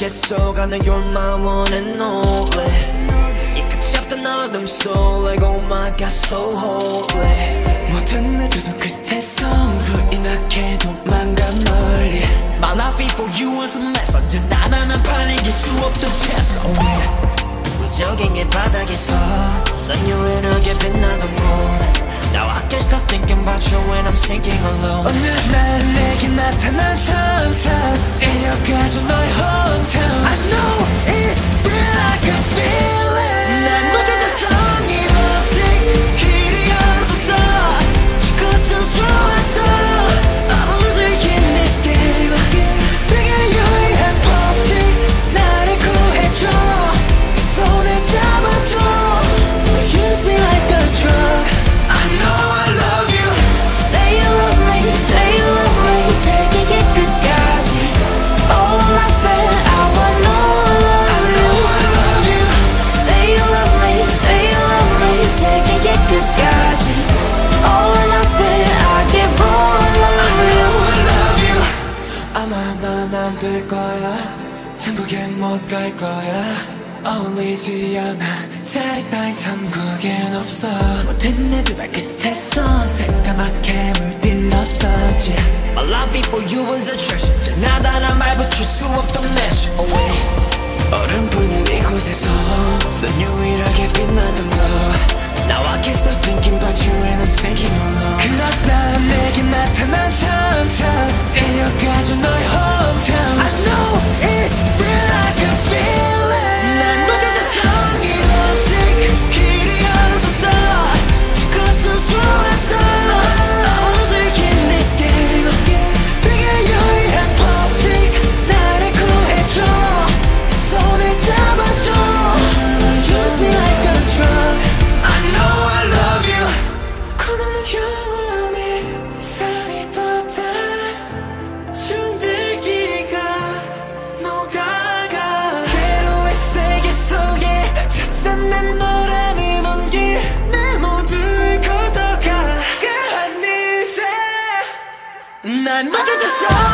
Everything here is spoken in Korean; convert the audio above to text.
속아는 you're my one and only 이 끝이 없던 어둠 속 like oh my god so holy 모든 내 두 손 끝에서 부rinake 도망가 멀리 My life for you was a mess 언제나 나는 판 이길 수 없던 cheseu 무jeogaenge 바닥에서 넌 유일하게 빛나던 곳 Now I can't stop thinking about you when I'm sinking alone 어느 날 내게 나타난 천사 데려가줘 너의 hometown I know it's real I can feel it 난 못했던 성이 lovesick 길이 없어서 죽어도 좋았어 I'm a loser in this game 세계 유일한 법칙 나를 구해줘 손을 잡아줘 Use me like a drug I know I love you Say you love me, say you love me 세계의 끝까지 All I feel, I wanna love you I love you Say you love me, say you love me 세계의 끝까지 All I feel, I give all I love you I love you 아마 난 안 될 거야 천국엔 못 갈 거야 어울리지 않아 자리 따윈 천국엔 없어 모든 내 두 발 끝에서 새까맣게 물들었었지 My love for you was a treasure 나다란 말 붙일 수 없던 measure away 얼음뿐인 이곳에서 넌 유일하게 빛나던 거 Now I can't stop thinking about you and I'm thinking alone 그렇다 내게 나타난 천사 데려가줘 너의 hometown I know it's real I can feel it 난 못했던 성이 lovesick 길이 없어서 죽어도 좋았어 I'm a loser in this game 세계 유일한 법칙 나를 구해줘 손을 잡아줘 Use me like a drug I know I love you 그러는 영원히 살이 돋아 준들기가 녹아가 새로운 세계 속에 찾은 내 너라는 온기 내 모두를 걷어가 하늘새 난 못했던